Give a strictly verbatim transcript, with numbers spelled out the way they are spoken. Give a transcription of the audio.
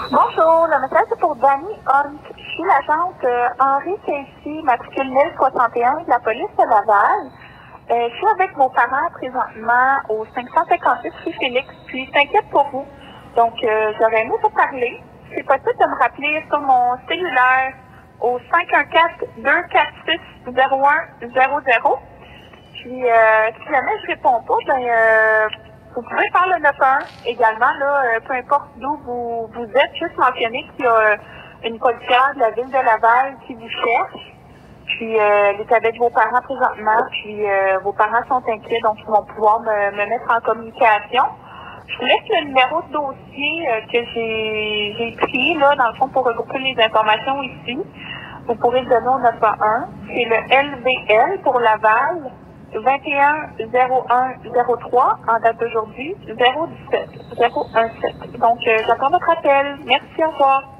Bonjour, le message est pour Danny Hunt. Je suis l'agente euh, Henri Casey, matricule mille soixante et un de la police de Laval. Euh, je suis avec vos parents présentement au cinq cent cinquante-six rue Félix, puis je t'inquiète pour vous. Donc, euh, j'aurais aimé vous parler. C'est possible de me rappeler sur mon cellulaire au cinq un quatre, deux quatre six, zéro un zéro zéro. Puis, euh, si jamais je réponds pas, ben, euh, vous pouvez faire le neuf un également, là, euh, peu importe d'où vous, vous êtes, juste mentionner qu'il y a euh, une policière de la ville de Laval qui vous cherche. Puis, euh, elle est avec vos parents présentement, puis euh, vos parents sont inquiets, donc ils vont pouvoir me, me mettre en communication. Je vous laisse le numéro de dossier euh, que j'ai j'ai pris, là, dans le fond, pour regrouper les informations ici. Vous pourrez le donner au neuf un un. C'est le L V L pour Laval, vingt et un zéro un zéro trois, en date d'aujourd'hui, zéro dix-sept zéro un sept. Donc, euh, j'attends votre appel. Merci, au revoir.